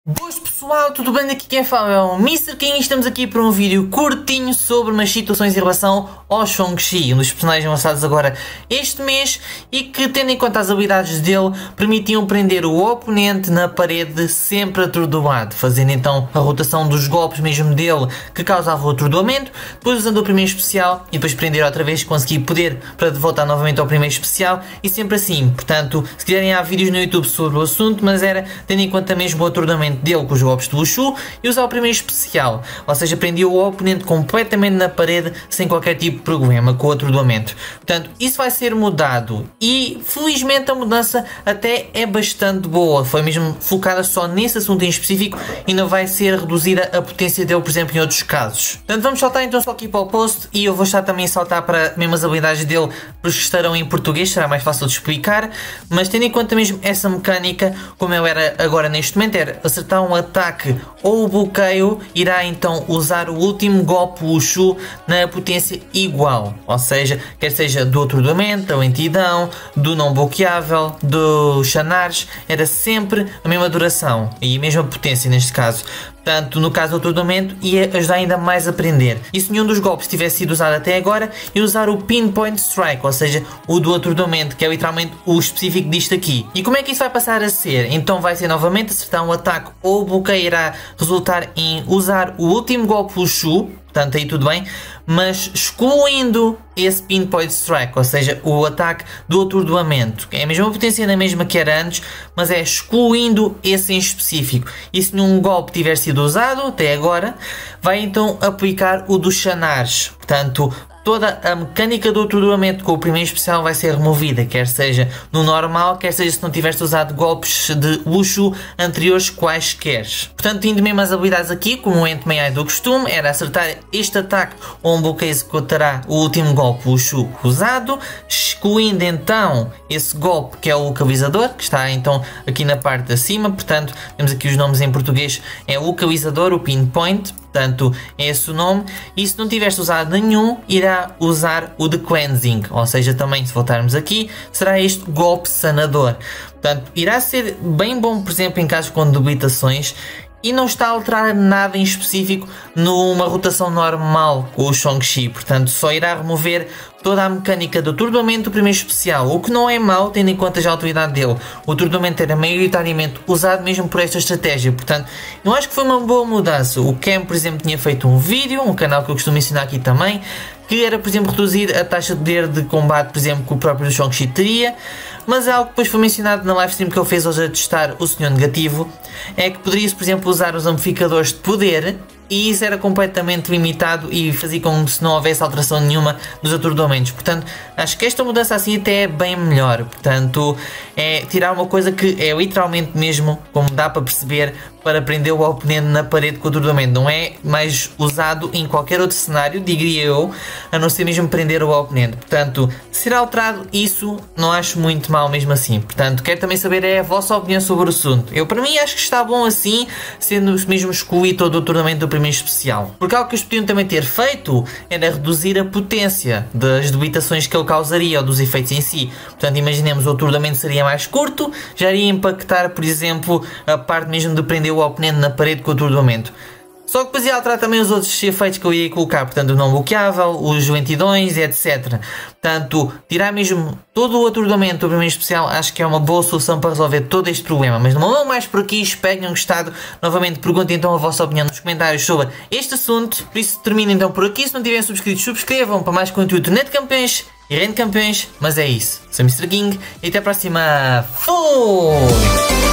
Boas pessoal, tudo bem? Aqui quem fala é o Mr. King e estamos aqui para um vídeo curtinho sobre umas situações em relação ao Shang-Chi, um dos personagens lançados agora este mês e que, tendo em conta as habilidades dele, permitiam prender o oponente na parede sempre atordoado, fazendo então a rotação dos golpes mesmo dele que causava o atordoamento, depois usando o primeiro especial e depois prender outra vez, conseguir poder para voltar novamente ao primeiro especial e sempre assim. Portanto, se quiserem há vídeos no YouTube sobre o assunto, mas era tendo em conta mesmo o atordoamento dele com os golpes de Wushu e usar o primeiro especial, ou seja, prendia o oponente completamente na parede sem qualquer tipo de problema com o atordoamento. Portanto, isso vai ser mudado e felizmente a mudança até é bastante boa, foi mesmo focada só nesse assunto em específico e não vai ser reduzida a potência dele, por exemplo, em outros casos. Portanto, vamos saltar então só aqui para o post e eu vou estar também a saltar para mesmo as habilidades dele, porque estarão em português, será mais fácil de explicar, mas tendo em conta mesmo essa mecânica, como eu era agora neste momento, era acertar um ataque ou o bloqueio, irá então usar o último golpe Wushu na potência igual, ou seja, quer seja do atordoamento, da lentidão, do não bloqueável, do chanares, era sempre a mesma duração e a mesma potência neste caso. Portanto, no caso do atordoamento, ia ajudar ainda mais a prender. E se nenhum dos golpes tivesse sido usado até agora, ia usar o Pinpoint Strike, ou seja, o do atordoamento, que é literalmente o específico disto aqui. E como é que isso vai passar a ser? Então vai ser novamente acertar um ataque ou bloqueio, irá resultar em usar o último golpe Wushu, portanto aí tudo bem, mas excluindo esse Pinpoint Strike, ou seja, o ataque do atordoamento. É a mesma potência na mesma que era antes, mas é excluindo esse em específico. E se nenhum golpe tiver sido usado até agora, vai então aplicar o dos chanares. Portanto, toda a mecânica do atordoamento com o primeiro especial vai ser removida, quer seja no normal, quer seja se não tiveste usado golpes de Wushu anteriores quaisquer. Portanto, indo mesmo as habilidades aqui, como o Ant May do costume, era acertar este ataque ou um bloqueio executará o último golpe Wushu usado, excluindo então esse golpe que é o localizador, que está então aqui na parte de cima. Portanto, temos aqui os nomes em português, é o localizador, o pinpoint, portanto é esse o nome, e se não tiveste usado nenhum, irá usar o de cleansing, ou seja, também se voltarmos aqui, será este golpe sanador. Portanto, irá ser bem bom, por exemplo, em casos com debilitações, e não está a alterar nada em específico numa rotação normal com o Shang-Chi, portanto só irá remover toda a mecânica do atordoamento do primeiro especial, o que não é mau tendo em conta já a utilidade dele. O atordoamento era maioritariamente usado mesmo por esta estratégia, portanto eu acho que foi uma boa mudança. O Cam, por exemplo, tinha feito um vídeo, um canal que eu costumo mencionar aqui também, que era, por exemplo, reduzir a taxa de poder de combate, por exemplo, que o próprio Shang-Chi teria, mas é algo que depois foi mencionado na live stream que ele fez hoje a testar o Senhor Negativo, é que poderia-se, por exemplo, usar os amplificadores de poder, e isso era completamente limitado e fazia como se não houvesse alteração nenhuma dos atordoamentos. Portanto, acho que esta mudança assim até é bem melhor. Portanto, é tirar uma coisa que é literalmente mesmo, como dá para perceber, para prender o oponente na parede com o atordoamento. Não é mais usado em qualquer outro cenário, diria eu, a não ser mesmo prender o oponente. Portanto, ser alterado isso não acho muito mal mesmo assim. Portanto, quero também saber a vossa opinião sobre o assunto. Eu, para mim, acho que está bom assim, sendo mesmo excluído todo o atordoamento do primeiro especial. Porque algo que eles podiam também ter feito era reduzir a potência das debilitações que ele causaria ou dos efeitos em si. Portanto, imaginemos o atordoamento seria mais curto, já iria impactar, por exemplo, a parte mesmo de prender o oponente na parede com o atordoamento. Só que depois ia alterar também os outros efeitos que eu ia colocar, portanto o não bloqueável, os lentidões, etc. Portanto, tirar mesmo todo o atordoamento do primeiro especial acho que é uma boa solução para resolver todo este problema. Mas não vou mais por aqui, espero que tenham gostado. Novamente perguntem então a vossa opinião nos comentários sobre este assunto. Por isso termino então por aqui. Se não tiverem subscritos, subscrevam para mais conteúdo Net Campeões e Rende Campeões. Mas é isso, sou o Mr. King e até a próxima. Fui!